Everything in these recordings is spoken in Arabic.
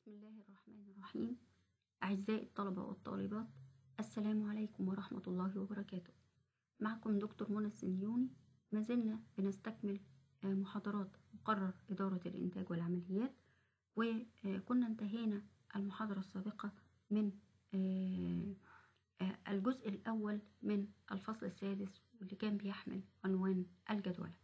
بسم الله الرحمن الرحيم. أعزائي الطلبة والطالبات، السلام عليكم ورحمة الله وبركاته. معكم دكتور منى السنيوني. ما زلنا بنستكمل محاضرات مقرر إدارة الإنتاج والعمليات، وكنا انتهينا المحاضرة السابقة من الجزء الأول من الفصل السادس، واللي كان بيحمل عنوان الجدولة.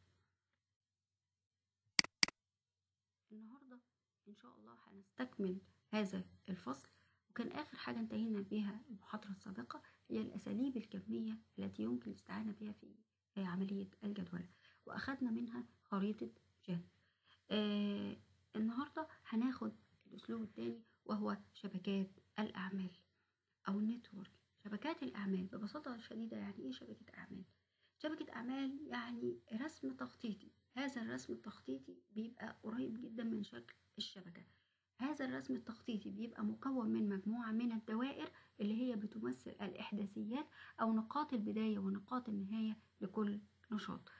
النهاردة إن شاء الله هنستكمل هذا الفصل، وكان آخر حاجة انتهينا بها المحاضرة السابقة هي الأساليب الكمية التي يمكن الاستعانة بها في عملية الجدولة، وأخذنا منها خريطة جهد. النهاردة هناخد الأسلوب الثاني، وهو شبكات الأعمال أو النتورك. شبكات الأعمال ببساطة شديدة، يعني إيه شبكة أعمال؟ شبكة أعمال يعني رسم تخطيطي. هذا الرسم التخطيطي بيبقى قريب جدا من شكل الشبكة. هذا الرسم التخطيطي بيبقى مكون من مجموعة من الدوائر اللي هي بتمثل الإحداثيات أو نقاط البداية ونقاط النهاية لكل نشاط،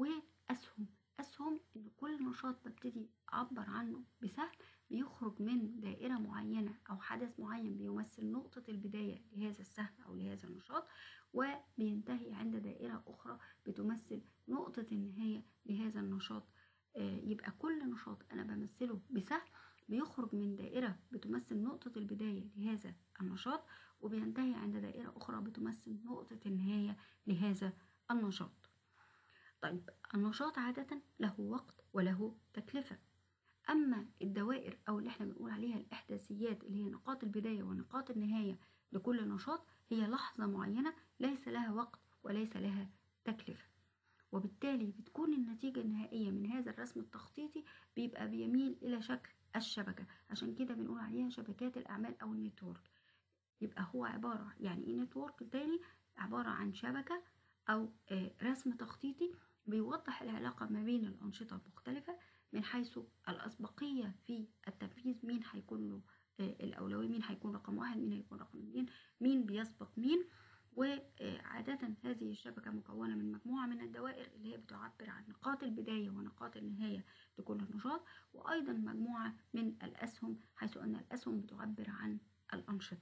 أسهم إن كل نشاط ببتدي أعبر عنه بسهم بيخرج من دائرة معينة أو حدث معين بيمثل نقطة البداية لهذا السهم أو لهذا النشاط، وبينتهي عند دائرة أخرى بتمثل نقطة النهاية لهذا النشاط. يبقى كل نشاط أنا بمثله بسهم بيخرج من دائرة بتمثل نقطة البداية لهذا النشاط، وبينتهي عند دائرة أخرى بتمثل نقطة النهاية لهذا النشاط. طيب، النشاط عادة له وقت وله تكلفة. أما الدوائر أو اللي احنا بنقول عليها الإحداثيات، اللي هي نقاط البداية ونقاط النهاية لكل نشاط، هي لحظة معينة ليس لها وقت وليس لها تكلفة، وبالتالي بتكون النتيجة النهائية من هذا الرسم التخطيطي بيبقى بيميل إلى شكل الشبكة. عشان كده بنقول عليها شبكات الأعمال أو النتورك. يبقى هو عبارة، يعني إيه نتورك تاني؟ عبارة عن شبكة أو رسم تخطيطي بيوضح العلاقة ما بين الأنشطة المختلفة من حيث الأسبقية في التنفيذ، مين هيكون له الأولوية، مين هيكون رقم واحد، مين هيكون رقم اتنين، مين بيسبق مين. وعادة هذه الشبكة مكونة من مجموعة من الدوائر اللي هي بتعبر عن نقاط البداية ونقاط النهاية لكل نشاط، وأيضا مجموعة من الأسهم، حيث أن الأسهم بتعبر عن الأنشطة.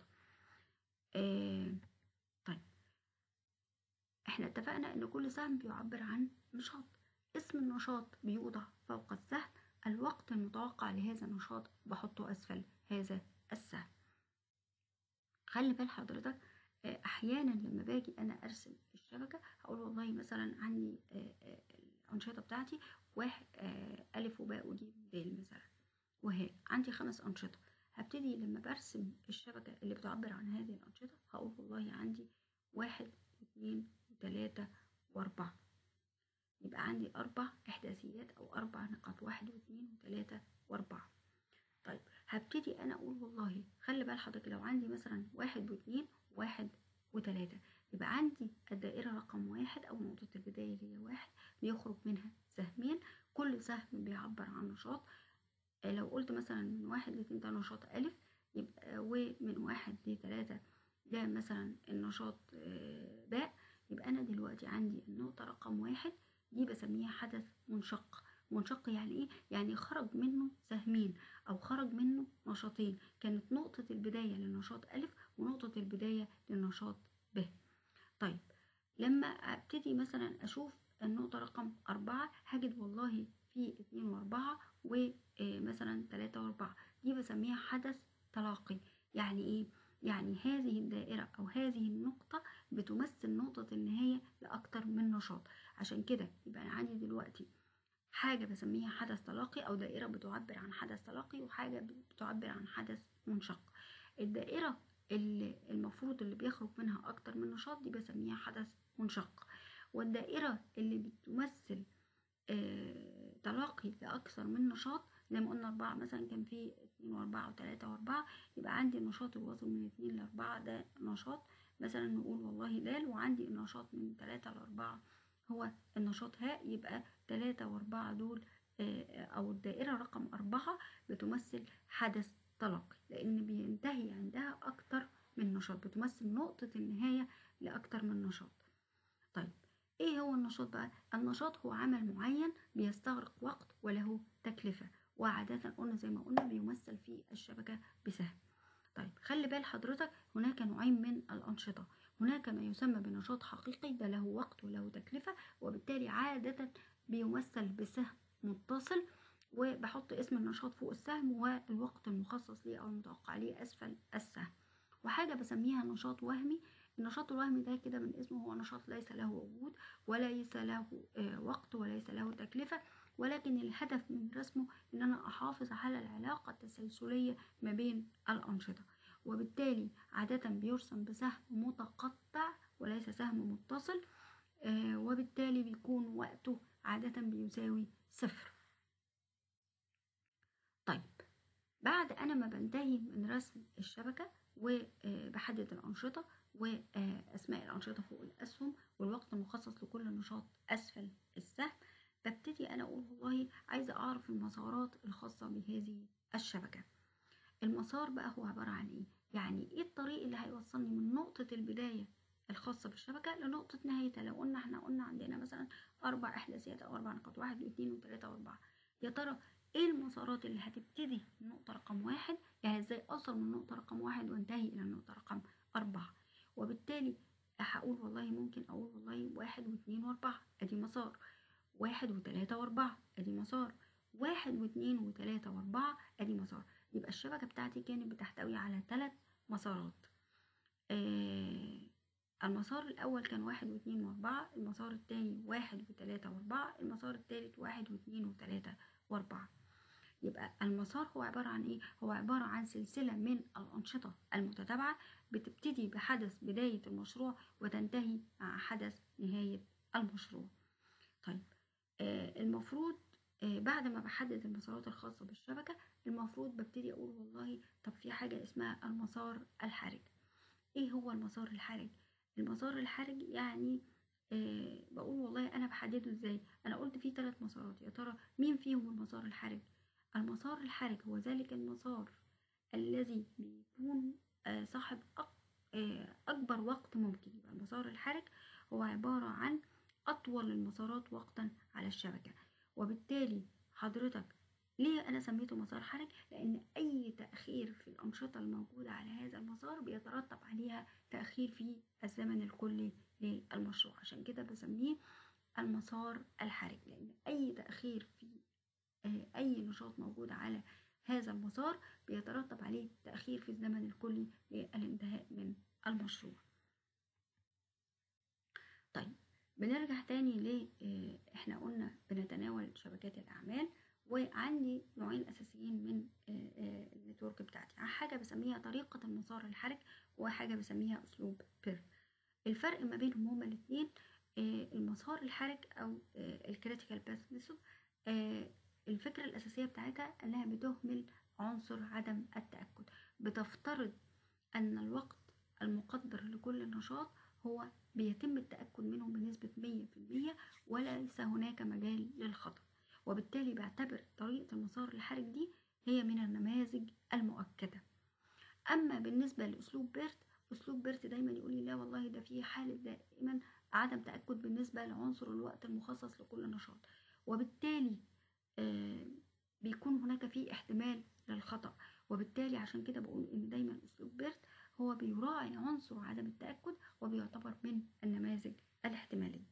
طيب، احنا اتفقنا ان كل سهم بيعبر عن نشاط. اسم النشاط بيوضع فوق السهم، الوقت المتوقع لهذا النشاط بحطه اسفل هذا السهم. خلي بال حضرتك، احيانا لما باجي انا ارسم الشبكة هقول والله مثلا عندي الانشطة بتاعتي واحد، الف وباء وجيم ودال مثلا، وهي عندي 5 أنشطة. هبتدي لما برسم الشبكة اللي بتعبر عن هذه الأنشطة هقول والله عندي 1 و2 و3 و4. يبقى عندي 4 إحداثيات أو 4 نقاط، 1 و2 و3 و4. طيب، هبتدي أنا أقول والله خلي بال حضرتك، لو عندي مثلا 1 و2 و1 و3، يبقى عندي الدائرة رقم 1 أو نقطة البداية اللي هي 1 بيخرج منها سهمين، كل سهم بيعبر عن نشاط. لو قلت مثلا من 1 ل2 ده نشاط ألف، يبقى ومن 1 ل3 ده مثلا النشاط باء، يبقى أنا دلوقتي عندي النقطة رقم 1 دي بسميها حدث منشق. منشق يعني إيه؟ يعني خرج منه سهمين أو خرج منه نشاطين، كانت نقطة البداية للنشاط ألف ونقطة البداية للنشاط ب. طيب، لما ابتدي مثلا أشوف النقطة رقم 4 هجد والله في 2 و4 ومثلا 3 و4، دي بسميها حدث تلاقي. يعني ايه؟ يعني هذه الدائرة او هذه النقطة بتمثل نقطة النهاية لأكتر من نشاط. عشان كده يبقى أنا عندي دلوقتي حاجة بسميها حدث تلاقي أو دائرة بتعبر عن حدث تلاقي، وحاجة بتعبر عن حدث منشق. الدائرة اللي المفروض اللي بيخرج منها أكتر من نشاط دي بسميها حدث منشق، والدائرة اللي بتمثل تلاقي لأكثر من نشاط زي ما قلنا 4 مثلا، كان في 2 و4 و3 و4، يبقى عندي النشاط الواصل من 2 ل4 ده نشاط مثلا نقول والله د، وعندي النشاط من 3 ل4 هو النشاط هاء، يبقى 3 و4 دول أو الدائرة رقم 4 بتمثل حدث تلاقي، لأن بينتهي عندها أكتر من نشاط، بتمثل نقطة النهاية لأكتر من نشاط. طيب، ايه هو النشاط بقى؟ النشاط هو عمل معين بيستغرق وقت وله تكلفة، وعادة قلنا زي ما قلنا بيمثل في الشبكة بسهم. طيب خلي بال حضرتك، هناك نوعين من الأنشطة. هناك ما يسمى بنشاط حقيقي، ده له وقت وله تكلفة، وبالتالي عادة بيمثل بسهم متصل، وبحط اسم النشاط فوق السهم والوقت المخصص ليه أو المتوقع ليه أسفل السهم. وحاجة بسميها نشاط وهمي. النشاط الوهمي ده كده من اسمه هو نشاط ليس له وجود وليس له وقت وليس له تكلفة، ولكن الهدف من رسمه ان انا احافظ على العلاقة التسلسلية ما بين الأنشطة، وبالتالي عادة بيرسم بسهم متقطع وليس سهم متصل، وبالتالي بيكون وقته عادة بيساوي 0. طيب بعد أنا ما بنتهي من رسم الشبكة وبحدد الأنشطة وأسماء الأنشطة فوق الأسهم والوقت المخصص لكل نشاط أسفل السهم، ببتدي أنا أقول والله عايزة أعرف المسارات الخاصة بهذه الشبكة. المسار بقى هو عبارة عن إيه؟ يعني إيه الطريق اللي هيوصلني من نقطة البداية الخاصة بالشبكة لنقطة نهايتها. لو احنا قلنا عندنا مثلا 4 إحداثيات أو 4 نقاط، 1 و2 و3 و4، يا ترى ايه المسارات اللي هتبتدي من نقطة رقم 1؟ يعني ازاي أوصل من نقطة رقم 1 وانتهي إلى النقطة رقم 4؟ وبالتالي هقول والله ممكن أقول والله 1 و2 و4 أدي مسار، 1 و3 و4 أدي مسار، 1 و2 و3 و4 أدي مسار. يبقى الشبكة بتاعتي كانت بتحتوي على 3 مسارات. المسار الأول كان 1 و2 و4، المسار الثاني 1 و3 و4، المسار الثالث 1 و2 و3 و4. يبقى المسار هو عبارة عن إيه؟ هو عبارة عن سلسلة من الأنشطة المتتابعة بتبتدي بحدث بداية المشروع وتنتهي مع حدث نهاية المشروع. طيب المفروض بعد ما بحدد المسارات الخاصة بالشبكة، المفروض ببتدي أقول والله طب في حاجة اسمها المسار الحرج. إيه هو المسار الحرج؟ المسار الحرج يعني بقول والله أنا بحدده إزاي؟ أنا قلت فيه 3 مسارات، يا ترى مين فيهم المسار الحرج؟ المسار الحرج هو ذلك المسار الذي بيكون صاحب أكبر وقت ممكن. يبقى المسار الحرج هو عبارة عن أطول المسارات وقتا على الشبكة. وبالتالي حضرتك ليه أنا سميته مسار حرج؟ لأن أي تأخير في الأنشطة الموجودة على هذا المسار بيترتب عليها تأخير في الزمن الكلي للمشروع، عشان كده بسميه المسار الحرج، لأن أي تأخير في أي نشاط موجود على هذا المسار بيترتب عليه تأخير في الزمن الكلي للانتهاء من المشروع. طيب بنرجع تاني ل احنا قلنا بنتناول شبكات الأعمال، وعندي نوعين أساسيين من النتورك بتاعتي. حاجة بسميها طريقة المسار الحرج وحاجة بسميها أسلوب بيرف. الفرق ما بينهم هما الاتنين المسار الحرج أو الكريتيكال باث ميثود، الفكرة الأساسية بتاعتها أنها بتهمل عنصر عدم التأكد. بتفترض أن الوقت المقدر لكل نشاط هو بيتم التأكد منه بنسبة 100% وليس هناك مجال للخطأ، وبالتالي بعتبر طريقة المسار الحرج دي هي من النماذج المؤكدة. أما بالنسبة لأسلوب بيرت، أسلوب بيرت دايما يقول لي لا والله ده في حالة دائما عدم تأكد بالنسبة لعنصر الوقت المخصص لكل نشاط، وبالتالي بيكون هناك في احتمال للخطأ. وبالتالي عشان كده بقول إن دايما أسلوب بيرت هو بيراعي عنصر عدم التأكد وبيعتبر من النماذج الاحتمالية.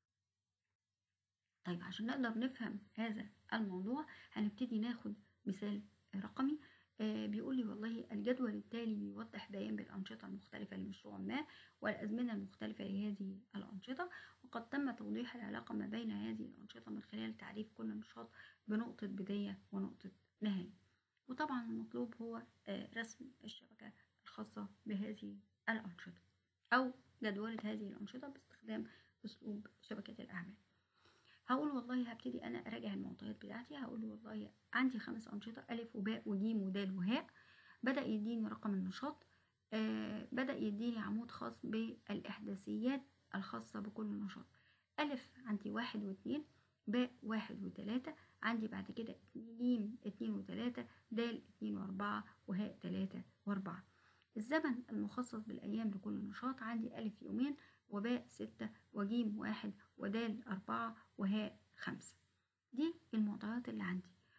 طيب عشان نقدر نفهم هذا الموضوع هنبتدي ناخد مثال رقمي. بيقول لي والله الجدول التالي بيوضح بيان بالأنشطة المختلفة لمشروع ما والأزمنة المختلفة لهذه الأنشطة، وقد تم توضيح العلاقة ما بين هذه الأنشطة من خلال تعريف كل نشاط بنقطة بداية ونقطة نهاية. وطبعا المطلوب هو رسم الشبكة الخاصة بهذه الأنشطة أو جدولة هذه الأنشطة باستخدام أسلوب شبكة الأعمال. هقول والله هبتدي أنا أراجع المعطيات بتاعتي. هقول والله عندي 5 أنشطة ألف وباء وجيم ودال وهاء. بدأ يديني رقم النشاط، بدأ يديني عمود خاص بالإحداثيات الخاصة بكل نشاط. ألف عندي 1 و2، باء 1 و3، عندي بعد كده جيم 2 و3، دال 2 و4، وهاء 3 و4. الزمن المخصص بالأيام لكل نشاط عندي ألف يومين، وباء 6، وجيم 1، ودال 4، وهاء 5. دي المعطيات اللي عندي. طيب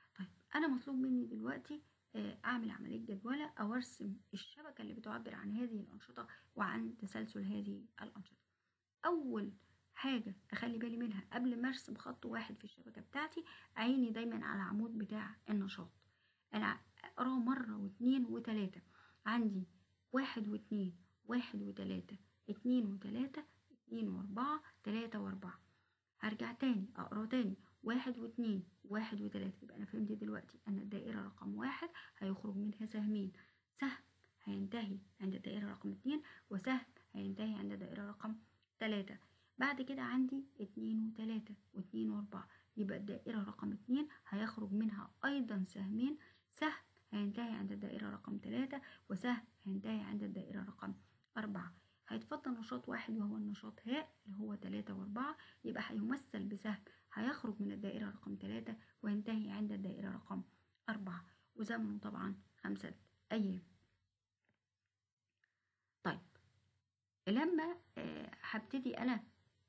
أنا مطلوب مني دلوقتي أعمل عملية جدولة أو أرسم الشبكة اللي بتعبر عن هذه الأنشطة وعن تسلسل هذه الأنشطة. أول حاجة أخلي بالي منها قبل ما أرسم خط واحد في الشبكة بتاعتي، عيني دايما على العمود بتاع النشاط. أنا أقراه مرة واتنين وتلاتة. عندي واحد واتنين، واحد وتلاتة، اتنين وتلاتة، اتنين وأربعة، تلاتة وأربعة. هرجع تاني أقراه تاني، واحد واتنين، واحد وتلاتة. يبقى أنا فهمت دلوقتي أن الدائرة رقم واحد هيخرج منها سهمين، سهم هينتهي عند الدائرة رقم اتنين، وسهم هينتهي عند الدائرة رقم تلاتة. بعد كده عندي اتنين وتلاتة واتنين وأربعة، يبقى الدائرة رقم اتنين هيخرج منها أيضا سهمين، سهم هينتهي عند الدائرة رقم تلاتة، وسهم هينتهي عند الدائرة رقم أربعة. هيتفضل نشاط واحد وهو النشاط هاء اللي هو تلاتة وأربعة، يبقى هيمثل بسهم هيخرج من الدائرة رقم تلاتة وينتهي عند الدائرة رقم أربعة، وزمنه طبعا 5 أيام. طيب لما هبتدي أنا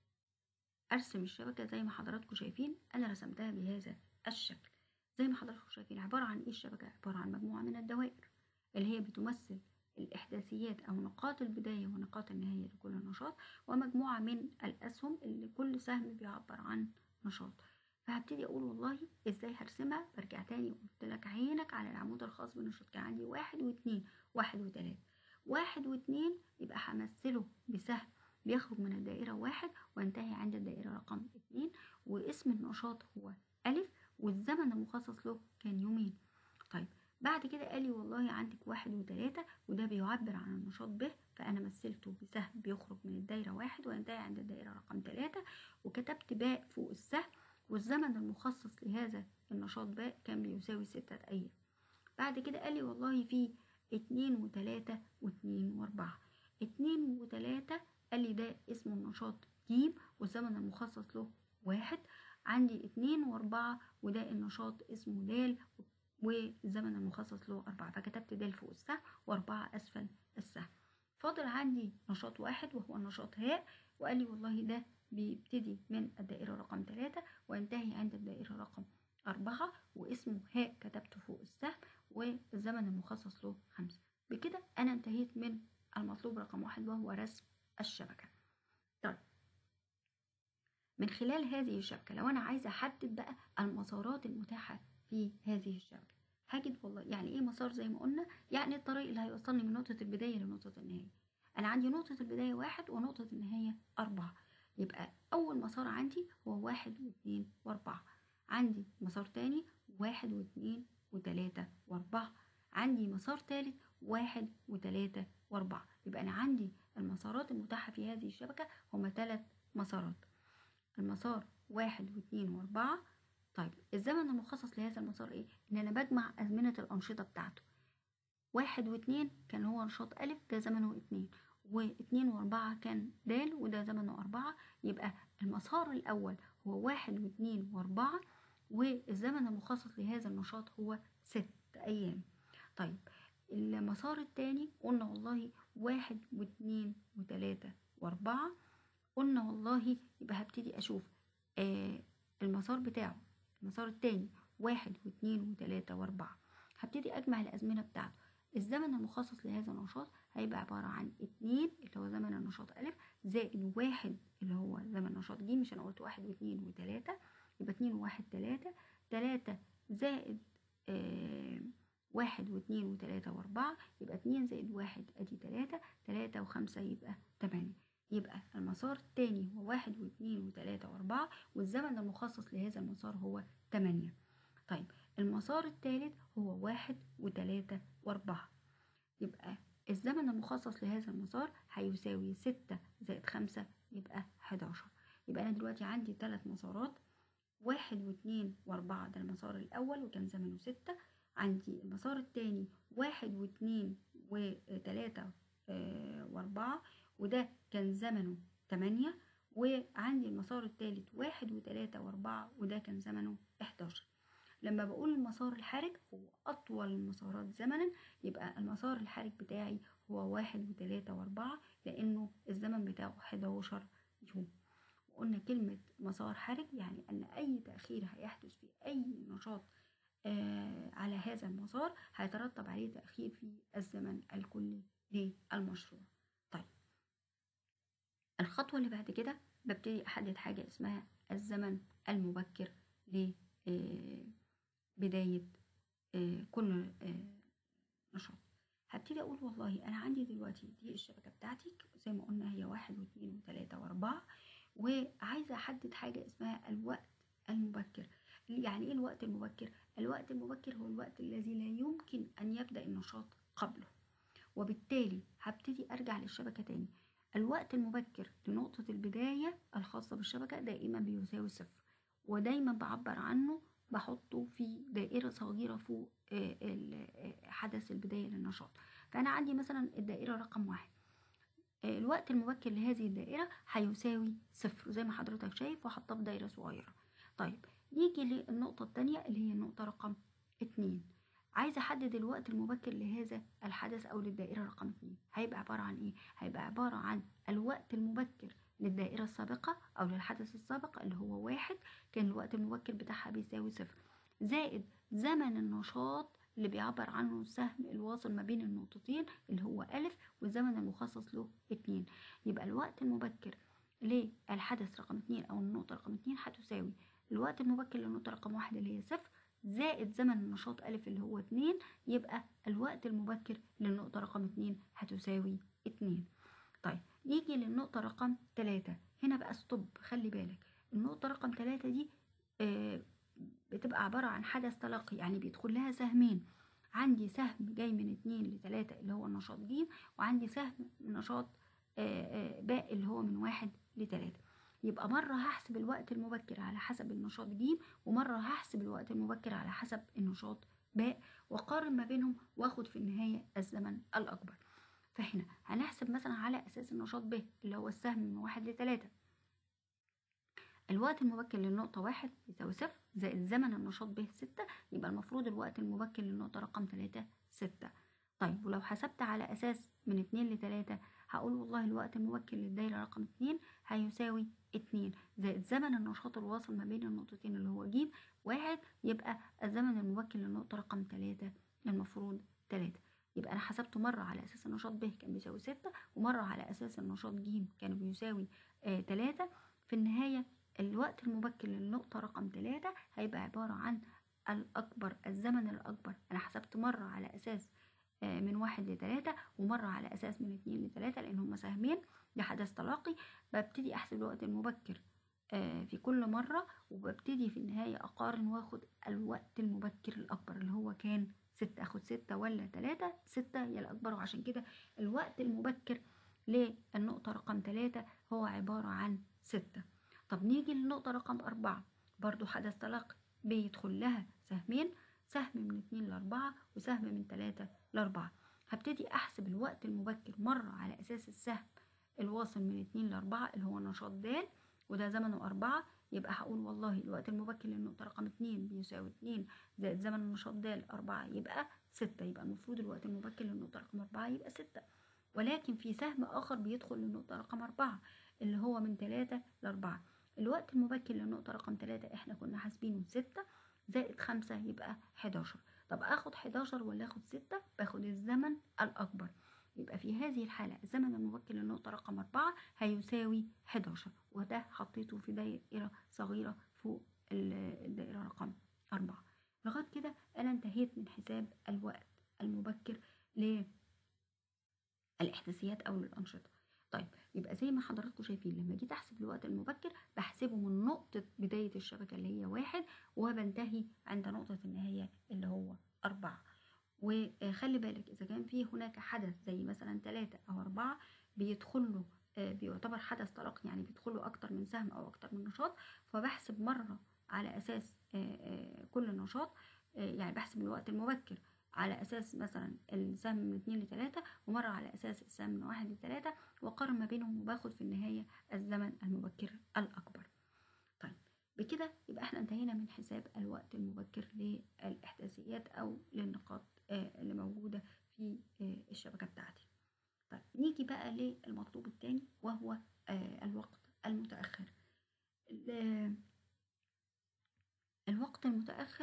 أرسم الشبكة زي ما حضراتكم شايفين، أنا رسمتها بهذا الشكل. زي ما حضراتكم شايفين عبارة عن إيه الشبكة؟ عبارة عن مجموعة من الدوائر اللي هي بتمثل الإحداثيات أو نقاط البداية ونقاط النهاية لكل نشاط، ومجموعة من الأسهم اللي كل سهم بيعبر عن نشاط. فهبتدي أقول والله إزاي هرسمها. برجع تاني وقلت لك عينك على العمود الخاص بالنشاط. كان عندي واحد واتنين، واحد وتلاتة. واحد واتنين يبقى همثله بسهم بيخرج من الدائرة واحد وينتهي عند الدائرة رقم اتنين، واسم النشاط هو ألف، والزمن المخصص له كان يومين. طيب بعد كده قال لي والله عندك واحد وتلاتة، وده بيعبر عن النشاط ب، فأنا مثلته بسهم بيخرج من الدايرة واحد وينتهي عند الدائرة رقم تلاتة، وكتبت باء فوق السهم، والزمن المخصص لهذا النشاط باء كان بيساوي 6 أيام. بعد كده قال لي والله في اتنين وتلاتة واتنين وأربعة. اتنين وتلاتة قال لي ده اسمه النشاط ج، والزمن المخصص له واحد. عندي اتنين وأربعة وده النشاط اسمه د، والزمن المخصص له أربعة، فكتبت د فوق السهم وأربعة أسفل السهم. فاضل عندي نشاط واحد وهو النشاط هاء، وقال لي والله ده بيبتدي من الدائرة رقم تلاتة وينتهي عند الدائرة رقم أربعة، واسمه هاء كتبته فوق السهم، والزمن المخصص له 5. بكده أنا انتهيت من المطلوب رقم واحد وهو رسم الشبكة. طيب من خلال هذه الشبكة لو أنا عايزة أحدد بقى المسارات المتاحة في هذه الشبكة، هجد والله يعني إيه مسار؟ زي ما قلنا يعني الطريق اللي هيوصلني من نقطة البداية لنقطة النهاية. أنا عندي نقطة البداية واحد ونقطة النهاية أربعة، يبقى أول مسار عندي هو واحد واتنين وأربعة. عندي مسار تاني واحد واتنين وتلاتة وأربعة. عندي مسار تالت واحد وتلاتة وأربعة. يبقى أنا عندي المسارات المتاحة في هذه الشبكة هما 3 مسارات، المسار واحد واتنين وأربعة. طيب الزمن المخصص لهذا المسار إيه؟ إن أنا بجمع أزمنة الأنشطة بتاعته. واحد واتنين كان هو نشاط ألف، ده زمنه اتنين، واتنين وأربعة كان د وده زمنه أربعة. يبقى المسار الأول هو واحد واتنين وأربعة، والزمن المخصص لهذا النشاط هو 6 أيام. طيب المسار التاني قلنا والله واحد واتنين وتلاتة وأربعة. قلنا والله يبقى هبتدي أشوف المسار بتاعه، المسار التاني واحد واتنين وتلاتة وأربعة. هبتدي أجمع الأزمنة بتاعته. الزمن المخصص لهذا النشاط هيبقى عبارة عن اتنين اللي هو زمن النشاط ألف، زائد واحد اللي هو زمن نشاط ج. مش أنا قلت واحد واتنين وتلاتة، يبقى اتنين وواحد تلاتة، تلاتة زائد واحد واتنين وتلاتة وأربعة، يبقى اتنين زائد واحد أدي تلاتة، تلاتة وخمسة يبقى 8. يبقى المسار التاني هو واحد واتنين وتلاتة وأربعة، والزمن المخصص لهذا المسار هو 8. طيب المسار التالت هو واحد وتلاتة وأربعة، يبقى الزمن المخصص لهذا المسار هيساوي 6 زائد 5 يبقى 11. يبقى أنا دلوقتي عندي 3 مسارات، واحد واتنين وأربعة ده المسار الأول وكان زمنه 6. عندي المسار التاني واحد واتنين وتلاتة وأربعة وده كان زمنه 8. وعندي المسار التالت واحد وتلاتة وأربعة وده كان زمنه 11. لما بقول المسار الحرج هو أطول المسارات زمنا، يبقى المسار الحرج بتاعي هو واحد وتلاتة وأربعة، لأنه الزمن بتاعه 11 يوم. وقلنا كلمة مسار حرج يعني أن أي تأخير هيحدث في أي نشاط على هذا المسار هيترتب عليه تأخير في الزمن الكلي للمشروع. طيب، الخطوة اللي بعد كده ببتدي أحدد حاجة اسمها الزمن المبكر لبداية كل نشاط. هبتدي أقول والله أنا عندي دلوقتي دي الشبكة بتاعتي زي ما قلنا هي 1 و2 و3 و4، وعايزة أحدد حاجة اسمها الوقت المبكر. يعني إيه الوقت المبكر؟ الوقت المبكر هو الوقت الذي لا يمكن أن يبدأ النشاط قبله، وبالتالي هبتدي أرجع للشبكة تاني. الوقت المبكر لنقطة البداية الخاصة بالشبكة دائما بيساوي صفر، ودايما بعبر عنه بحطه في دائرة صغيرة فوق حدث البداية للنشاط. فأنا عندي مثلا الدائرة رقم 1، الوقت المبكر لهذه الدائرة هيساوي صفر زي ما حضرتك شايف، وحطها في دايرة صغيرة. طيب، نيجي للنقطة التانية اللي هي النقطة رقم 2. عايزة أحدد الوقت المبكر لهذا الحدث أو للدائرة رقم 2. هيبقى عبارة عن إيه؟ هيبقى عبارة عن الوقت المبكر للدائرة السابقة أو للحدث السابق اللي هو 1، كان الوقت المبكر بتاعها بيساوي صفر، زائد زمن النشاط اللي بيعبر عنه السهم الواصل ما بين النقطتين اللي هو ألف، والزمن المخصص له 2. يبقى الوقت المبكر للحدث رقم 2 أو النقطة رقم 2 هتساوي الوقت المبكر للنقطة رقم 1 اللي هي صفر، زائد زمن النشاط ألف اللي هو 2. يبقى الوقت المبكر للنقطة رقم 2 هتساوي 2. طيب، نيجي للنقطة رقم 3. هنا بقى ستوب، خلي بالك النقطة رقم 3 دي بتبقى عبارة عن حدث تلقي، يعني بيدخل لها سهمين. عندي سهم جاي من 2 ل3 اللي هو النشاط ج، وعندي سهم نشاط باء اللي هو من 1 ل3. يبقى مرة هحسب الوقت المبكر على حسب النشاط ج، ومرة هحسب الوقت المبكر على حسب النشاط باء، وقارن ما بينهم واخد في النهاية الزمن الأكبر. فهنا هنحسب مثلا على أساس النشاط ب اللي هو السهم من 1 ل3. الوقت المبكر للنقطة 1 يساوي صفر، زائد زمن النشاط ب 6. يبقى المفروض الوقت المبكر للنقطة رقم 3 6. طيب، ولو حسبت على أساس من 2 ل3 هقول والله الوقت المبكر للدايرة رقم 2 هيساوي 2، زائد زمن النشاط الواصل ما بين النقطتين اللي هو ج 1. يبقى الزمن المبكر للنقطة رقم 3 المفروض 3. يبقى أنا حسبته مرة على أساس النشاط ب كان بيساوي 6، ومرة على أساس النشاط ج كان بيساوي 3. في النهاية الوقت المبكر للنقطة رقم 3 هيبقى عبارة عن الأكبر، الزمن الأكبر. أنا حسبت مرة على أساس من 1 ل3، ومرة على أساس من 2 ل3 لأن هما سهمين لحدث تلاقي. ببتدي أحسب الوقت المبكر في كل مرة، وببتدي في النهاية أقارن واخد الوقت المبكر الأكبر اللي هو كان 6. أخد 6 ولا 3؟ 6 هي الأكبر، وعشان كده الوقت المبكر للنقطة رقم 3 هو عبارة عن 6. طب نيجي للنقطة رقم 4، برضو حدث تلاقي بيدخل لها سهمين، سهم من 2 ل4 وسهم من 3 ل4. هبتدي أحسب الوقت المبكر مرة على أساس السهم الواصل من 2 ل4 اللي هو نشاط د، وده زمنه 4. يبقى هقول والله الوقت المبكر للنقطة رقم 2 بيساوي 2 زائد زمن النشاط د 4 يبقى 6. يبقى المفروض الوقت المبكر للنقطة رقم 4 يبقى 6. ولكن في سهم آخر بيدخل للنقطة رقم 4 اللي هو من 3 ل4. الوقت المبكر للنقطة رقم 3 احنا كنا حاسبينه 6 زائد 5 يبقى 11. طب اخد 11 ولا اخد 6؟ باخد الزمن الأكبر. يبقى في هذه الحالة الزمن المبكر للنقطة رقم 4 هيساوي 11، وده حطيته في دائرة صغيرة فوق الدائرة رقم 4. لغاية كده أنا انتهيت من حساب الوقت المبكر للإحداثيات أو للأنشطة. طيب، يبقى زي ما حضراتكم شايفين لما جيت أحسب الوقت المبكر بحسبه من نقطة بداية الشبكة اللي هي 1، وبنتهي عند نقطة النهاية اللي هو 4. وخلي بالك إذا كان في هناك حدث زي مثلا 3 أو 4 بيدخل له بيعتبر حدث تلاقي، يعني بيدخل له أكتر من سهم أو أكتر من نشاط، فبحسب مرة على أساس كل نشاط، يعني بحسب الوقت المبكر على أساس مثلا السهم من 2 ل3، ومرة على أساس السهم من 1 ل3، وأقارن ما بينهم وباخد في النهاية الزمن المبكر الأكبر. طيب، بكده يبقى احنا انتهينا من حساب الوقت المبكر للإحداثيات أو للنقاط اللي موجودة في الشبكة بتاعتي. طيب، نيجي بقى للمطلوب الثاني وهو الوقت المتأخر. الوقت المتأخر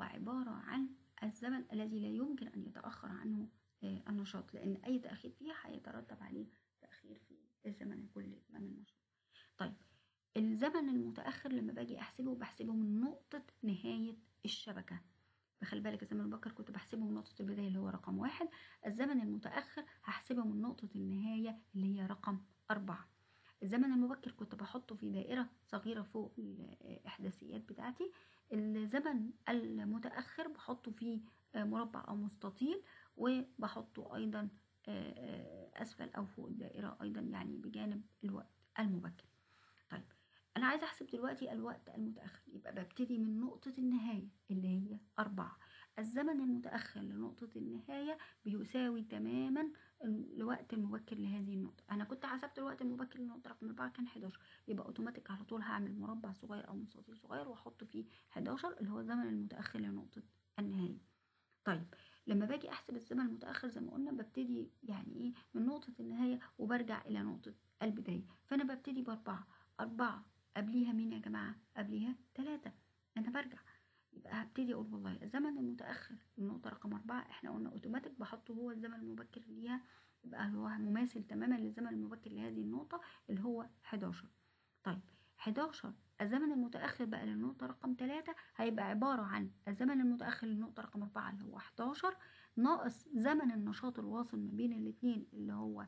هو عبارة عن الزمن الذي لا يمكن أن يتأخر عنه النشاط، لأن أي تأخير فيه هيترتب عليه تأخير في الزمن كل إتمام النشاط. طيب الزمن المتأخر لما باجي أحسبه بحسبه من نقطة نهاية الشبكة. فخلي بالك الزمن المبكر كنت بحسبه من نقطة البداية اللي هو رقم 1، الزمن المتأخر هحسبه من نقطة النهاية اللي هي رقم 4. الزمن المبكر كنت بحطه في دائرة صغيرة فوق الإحداثيات بتاعتي، الزمن المتأخر بحطه في مربع أو مستطيل، وبحطه أيضا أسفل أو فوق الدائرة أيضا، يعني بجانب الوقت المبكر. طيب أنا عايزة أحسب دلوقتي الوقت المتأخر، يبقى ببتدي من نقطة النهاية اللي هي 4. الزمن المتأخر لنقطة النهاية بيساوي تماما الوقت المبكر لهذه النقطة. أنا كنت حسبت الوقت المبكر للنقطة رقم 4 كان 11، يبقى أوتوماتيك على طول هعمل مربع صغير أو مستطيل صغير وأحط فيه 11 اللي هو الزمن المتأخر لنقطة النهاية. طيب لما باجي أحسب الزمن المتأخر زي ما قلنا ببتدي يعني إيه من نقطة النهاية وبرجع إلى نقطة البداية، فأنا ببتدي بأربعة. 4 قبليها مين يا جماعة؟ قبليها 3، أنا برجع. يبقى هبتدي أقول والله الزمن المتأخر النقطة رقم 4 إحنا قلنا أوتوماتيك بحطه هو الزمن المبكر ليها، يبقى هو مماثل تماما للزمن المبكر لهذه النقطة اللي هو 11. طيب 11 الزمن المتأخر بقى للنقطة رقم 3 هيبقى عبارة عن الزمن المتأخر للنقطة رقم 4 اللي هو 11 ناقص زمن النشاط الواصل ما بين الاتنين اللي هو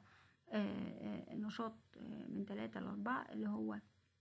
النشاط من 3 ل4 اللي هو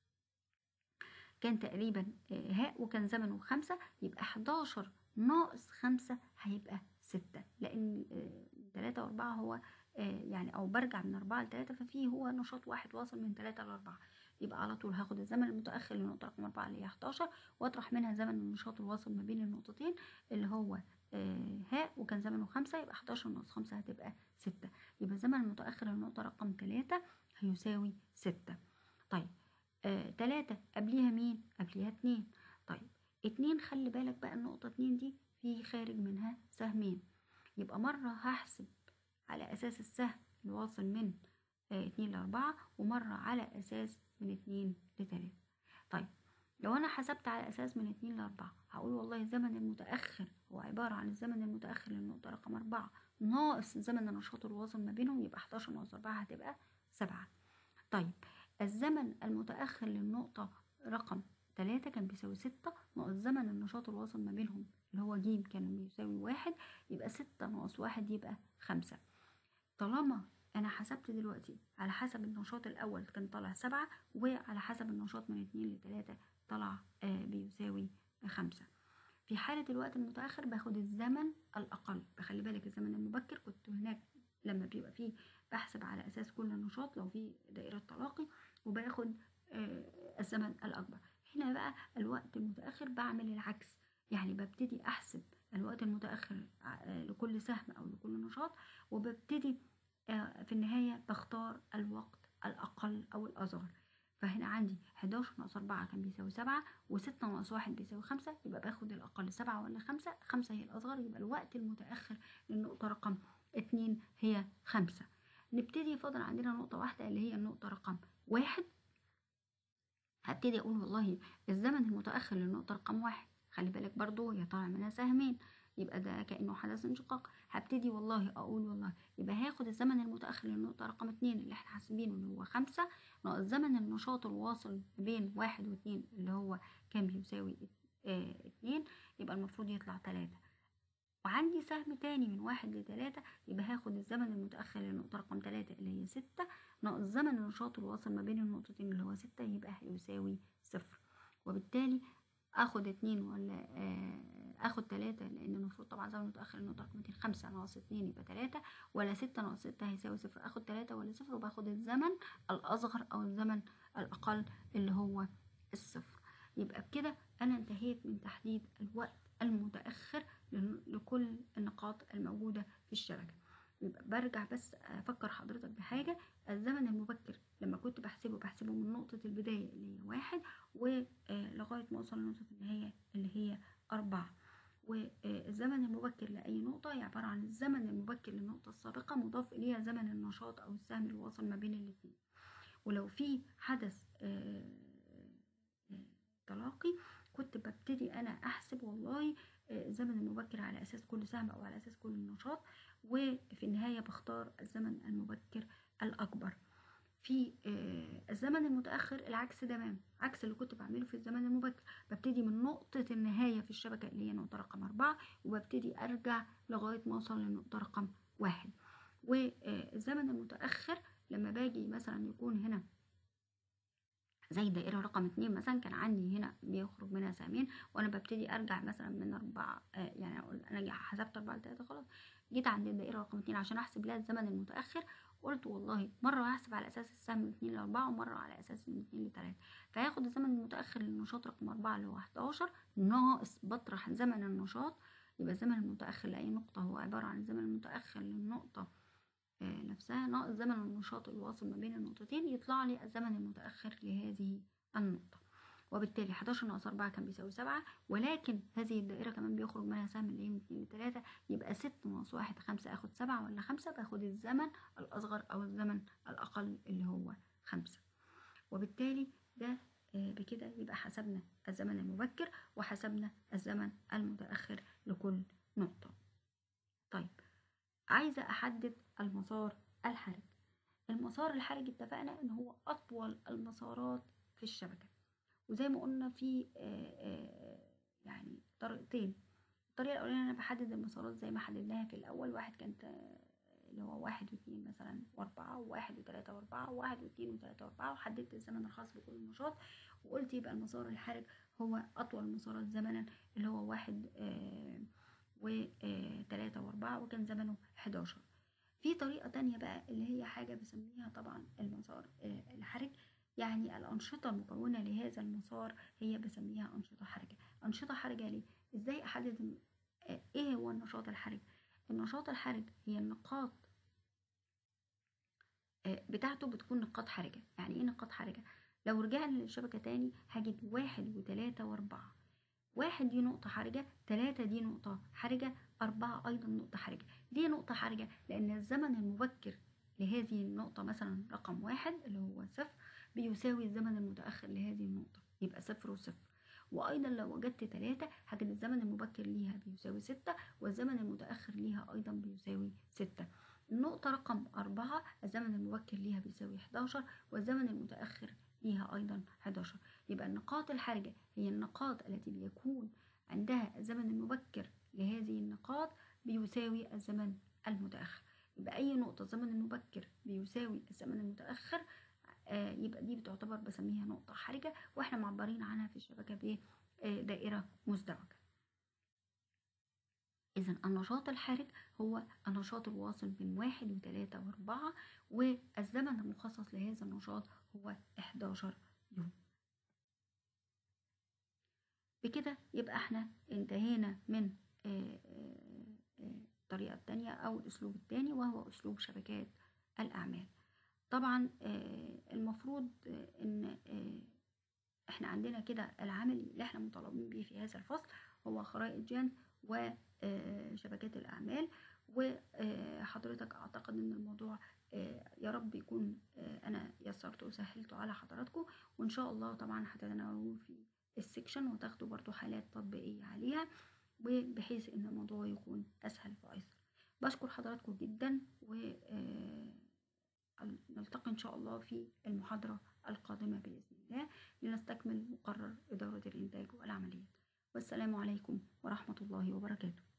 كان تقريبا هاء وكان زمنه 5، يبقى 11 ناقص 5 هيبقى 6، لأن 3 و4 هو يعني أو برجع من 4 ل3 ففيه هو نشاط واحد واصل من 3 ل4. يبقى على طول هاخد الزمن المتأخر للنقطة رقم 4 اللي هي 11 وأطرح منها زمن النشاط الواصل ما بين النقطتين اللي هو هاء وكان زمنه 5، يبقى 11 ناقص 5 هتبقى 6. يبقى الزمن المتأخر للنقطة رقم 3 هيساوي 6. طيب 3 قبليها مين؟ قبليها 2. طيب 2 خلي بالك بقى النقطة 2 دي في خارج منها سهمين، يبقى مرة هحسب على أساس السهم اللي واصل من 2 ل4 ومرة على أساس من 2 ل3. طيب لو أنا حسبت على أساس من 2 ل4 هقول والله الزمن المتأخر هو عبارة عن الزمن المتأخر للنقطة رقم 4 ناقص زمن النشاط الواصل ما بينهم، يبقى 11 ناقص 4 هتبقى 7. طيب الزمن المتأخر للنقطة رقم 3 كان بيساوي 6 ناقص زمن النشاط الواصل ما بينهم اللي هو ج كان بيساوي 1، يبقى 6 ناقص 1 يبقى 5. طالما أنا حسبت دلوقتي على حسب النشاط الأول كان طالع 7، وعلى حسب النشاط من 2 ل3 طلع بيساوي 5. في حالة الوقت المتأخر باخد الزمن الأقل. بخلي بالك الزمن المبكر كنت هناك لما بيبقى فيه بحسب على أساس كل نشاط لو في دائرة تلاقي وباخد الزمن الأكبر. هنا بقى الوقت المتأخر بعمل العكس، يعني ببتدي أحسب الوقت المتأخر لكل سهم أو لكل نشاط، وببتدي في النهاية بختار الوقت الأقل أو الأصغر. فهنا عندي 11 ناقص 4 كان بيساوي 7، و6 ناقص 1 بيساوي 5، يبقى باخد الأقل 7 ولا 5؟ 5 هي الأصغر، يبقى الوقت المتأخر للنقطة رقم 2 هي 5. نبتدي فاضل عندنا نقطة واحدة اللي هي النقطة رقم 1. هبتدي أقول والله الزمن المتأخر للنقطة رقم 1 خلي بالك برضو هي طالع منها سهمين، يبقى ده كأنه حدث انشقاق. هبتدي والله أقول والله يبقى هاخد الزمن المتأخر للنقطة رقم 2 اللي احنا حاسبينه اللي هو 5 ناقص زمن النشاط الواصل بين 1 و2 اللي هو كان بيساوي 2، يبقى المفروض يطلع 3. وعندي سهم تاني من 1 ل3، يبقى هاخد الزمن المتأخر للنقطة رقم 3 اللي هي 6 ناقص زمن النشاط الواصل ما بين النقطتين اللي هو 6، يبقى هيساوي 0. وبالتالي اخد 2 ولا اخد 3 لان المفروض طبعا زمن متأخر للنقطة رقم 2 5 ناقص 2 يبقى 3، ولا 6 ناقص 6 هيساوي 0. اخد 3 ولا 0، وباخد الزمن الأصغر أو الزمن الأقل اللي هو 0. يبقى بكده أنا انتهيت من تحديد الوقت المتأخر لكل النقاط الموجودة في الشبكة. يبقى برجع بس أفكر حضرتك بحاجة، الزمن المبكر لما كنت بحسبه من نقطة البداية اللي هي 1 ولغاية ما أوصل لنقطة النهاية اللي هي 4. والزمن المبكر لأي نقطة هي عبارة عن الزمن المبكر للنقطة السابقة مضاف إليها زمن النشاط أو السهم الواصل ما بين الاثنين. ولو في حدث تلاقي كنت ببتدي أنا أحسب والله الزمن المبكر على أساس كل سهم أو على أساس كل نشاط، وفي النهاية بختار الزمن المبكر الأكبر. في الزمن المتأخر العكس تماما، عكس اللي كنت بعمله في الزمن المبكر. ببتدي من نقطة النهاية في الشبكة اللي هي نقطة رقم 4، وببتدي أرجع لغاية ما أوصل للنقطة رقم 1. والزمن المتأخر لما باجي مثلا يكون هنا زي دائرة رقم 2 مثلا، كان عندي هنا بيخرج منها سهمين، وانا ببتدي ارجع مثلا من 4، يعني انا حسبت 4 ل3 خلاص، جيت عند الدائرة رقم 2 عشان احسب لها الزمن المتأخر، قلت والله مرة هحسب على اساس السهم من 2 ل4 ومرة على اساس من 2 ل3. فهاخد الزمن المتأخر للنشاط رقم 4 اللي هو 11 ناقص بطرح زمن النشاط. يبقى الزمن المتأخر لأي نقطة هو عبارة عن الزمن المتأخر للنقطة نفسها ناقص زمن النشاط الواصل ما بين النقطتين، يطلع لي الزمن المتأخر لهذه النقطة. وبالتالي 11 ناقص 4 كان بيساوي 7، ولكن هذه الدائرة كمان بيخرج منها سهم اللي هي من 2 ل 3، يبقى 6 ناقص 1 5. اخد 7 ولا 5؟ باخد الزمن الأصغر أو الزمن الأقل اللي هو 5. وبالتالي ده بكده يبقى حسبنا الزمن المبكر وحسبنا الزمن المتأخر لكل نقطة. طيب، عايزة أحدد المسار الحرج. المسار الحرج اتفقنا إن هو أطول المسارات في الشبكة، وزي ما قلنا في يعني طريقتين. الطريقة الأولانية أنا بحدد المسارات زي ما حددناها في الأول، واحد كانت اللي هو 1 و2 مثلا و4، و1 و3 و4، و1 و2 و3 و4، وحددت الزمن الخاص بكل نشاط، وقلت يبقى المسار الحرج هو أطول المسارات زمنا اللي هو 1 و3 و4، وكان زمنه 11. في طريقة تانية بقى اللي هي حاجة بسميها طبعا المسار الحرج، يعني الأنشطة المكونة لهذا المسار هي بسميها أنشطة حرجة. أنشطة حرجة ليه؟ إزاي أحدد إيه هو النشاط الحرج؟ النشاط الحرج هي النقاط بتاعته بتكون نقاط حرجة. يعني إيه نقاط حرجة؟ لو رجعنا للشبكة تاني هجد 1 و3 و4. 1 دي نقطة حرجة، 3 دي نقطة حرجة، 4 أيضا نقطة حرجة. ليه نقطة حرجة؟ لأن الزمن المبكر لهذه النقطة مثلا رقم 1 اللي هو 0 بيساوي الزمن المتأخر لهذه النقطة، يبقى 0 و0. وأيضا لو وجدت 3 هجد الزمن المبكر ليها بيساوي 6، والزمن المتأخر ليها أيضا بيساوي 6. النقطة رقم 4 الزمن المبكر ليها بيساوي 11، والزمن المتأخر ليها أيضا 11. يبقى النقاط الحرجة هي النقاط التي بيكون عندها الزمن المبكر لهذه النقاط بيساوي الزمن المتأخر. يبقى أي نقطة الزمن المبكر بيساوي الزمن المتأخر يبقى دي بتعتبر بسميها نقطة حرجة، واحنا معبرين عنها في الشبكة بدائرة مزدوجة. إذا النشاط الحرج هو النشاط الواصل بين 1 و3 و4، والزمن المخصص لهذا النشاط هو 11 يوم. بكده يبقى احنا انتهينا من الطريقة التانية أو الأسلوب التاني، وهو أسلوب شبكات الأعمال. طبعا المفروض إن احنا عندنا كده العمل اللي احنا مطالبين بيه في هذا الفصل هو خرائط جان وشبكات الأعمال. وحضرتك أعتقد إن الموضوع يا رب يكون أنا يسرته وسهلته على حضراتكم، وإن شاء الله طبعا هتتناولوه في السكشن وتاخدوا برضو حالات تطبيقية عليها، وبحيث إن الموضوع يكون أسهل وأيسر. بشكر حضراتكم جدا، ونلتقي إن شاء الله في المحاضرة القادمة بإذن الله لنستكمل مقرر إدارة الإنتاج والعمليات. والسلام عليكم ورحمة الله وبركاته.